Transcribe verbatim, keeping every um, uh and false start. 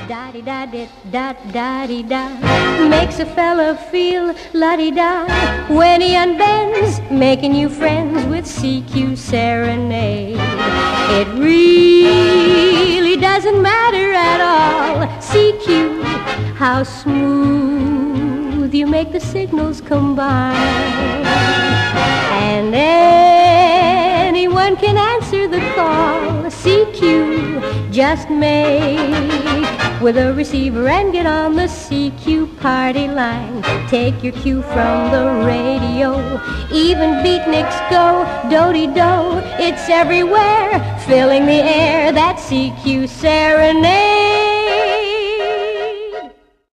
Da-di-da-di-da-da-di-da makes a fella feel la-di-da when he unbends, making you friends with C Q Serenade. It really doesn't matter at all, C Q, how smooth you make the signals combine. And anyone can answer the call, C Q, just make with a receiver and get on the C Q party line. Take your cue from the radio, even beatniks go do-de-do. It's everywhere, filling the air, that C Q Serenade.